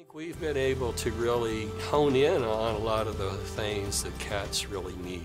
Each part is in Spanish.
think we've been able to really hone in on a lot of the things that cats really need.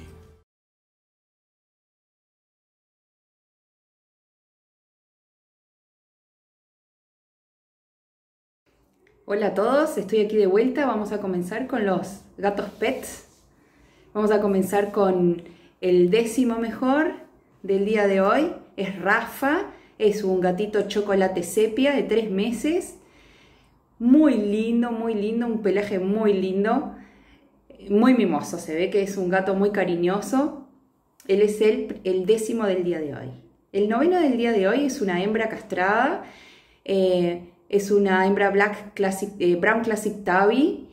Hola a todos, estoy aquí de vuelta. Vamos a comenzar con los gatos pets. Vamos a comenzar con el 10º mejor del día de hoy. Es Rafa, es un gatito chocolate sepia de 3 meses. Muy lindo, un pelaje muy lindo, muy mimoso. Se ve que es un gato muy cariñoso. Él es el 10º del día de hoy. El 9º del día de hoy es una hembra castrada. Es una hembra Brown Classic Tabby,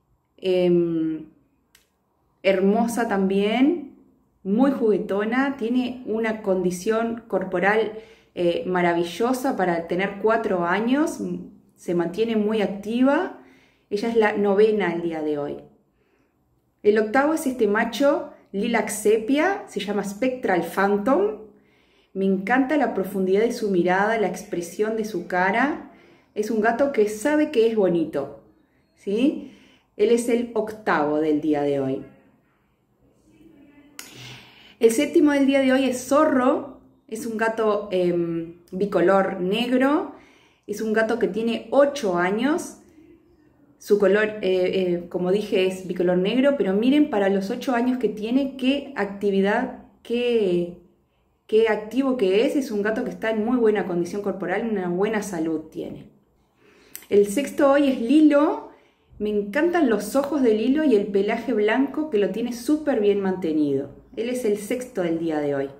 hermosa también, muy juguetona, tiene una condición corporal maravillosa para tener 4 años, se mantiene muy activa. Ella es la 9ª el día de hoy. El 8º es este macho Lilac Sepia, se llama Spectral Phantom. Me encanta la profundidad de su mirada, la expresión de su cara. Es un gato que sabe que es bonito, ¿sí? Él es el 8º del día de hoy. El 7º del día de hoy es Zorro. Es un gato bicolor negro. Es un gato que tiene 8 años. Su color, como dije, es bicolor negro. Pero miren, para los 8 años que tiene, qué actividad, qué activo que es. Es un gato que está en muy buena condición corporal, una buena salud tiene. El 6º hoy es Lilo. Me encantan los ojos de Lilo y el pelaje blanco que lo tiene súper bien mantenido. Él es el 6º del día de hoy.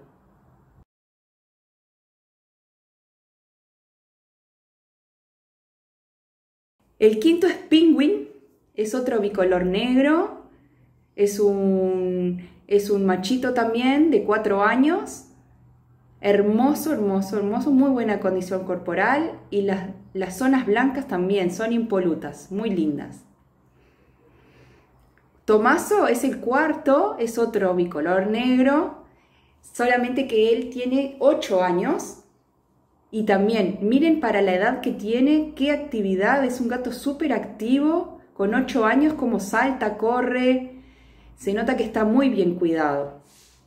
El 5º es Penguin. Es otro bicolor negro. Es un machito también de 4 años. Hermoso, muy buena condición corporal y las zonas blancas también son impolutas, muy lindas. Tomaso es el 4º, es otro bicolor negro, solamente que él tiene 8 años y también, miren para la edad que tiene, qué actividad, es un gato súper activo, con 8 años, como salta, corre, se nota que está muy bien cuidado.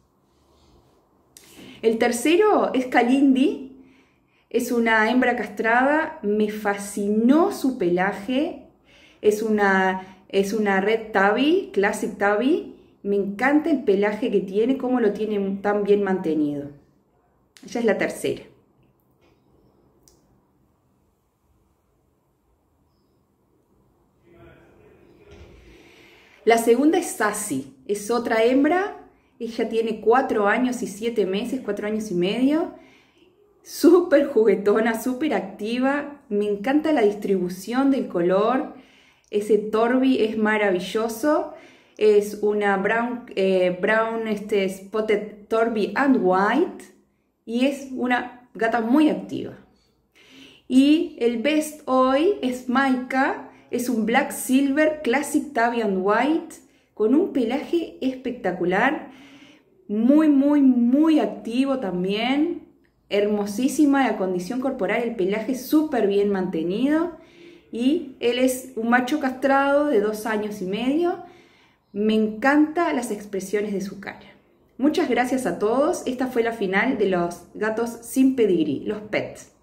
El 3º es Kalindi, es una hembra castrada, me fascinó su pelaje, es una Red Tabby, Classic Tabby, me encanta el pelaje que tiene, cómo lo tiene tan bien mantenido. Ella es la 3ª. La 2ª es Sassy, es otra hembra. Ella tiene 4 años y 7 meses, 4 años y medio. Súper juguetona, súper activa. Me encanta la distribución del color. Ese Torby es maravilloso. Es una Brown Spotted Torby and White. Y es una gata muy activa. Y el best hoy es Maika. Es un Black Silver Classic Tabby and White. Con un pelaje espectacular. Muy activo también, hermosísima la condición corporal, el pelaje súper bien mantenido y él es un macho castrado de 2 años y medio. Me encantan las expresiones de su cara. Muchas gracias a todos, esta fue la final de los gatos sin pedigrí, los pets.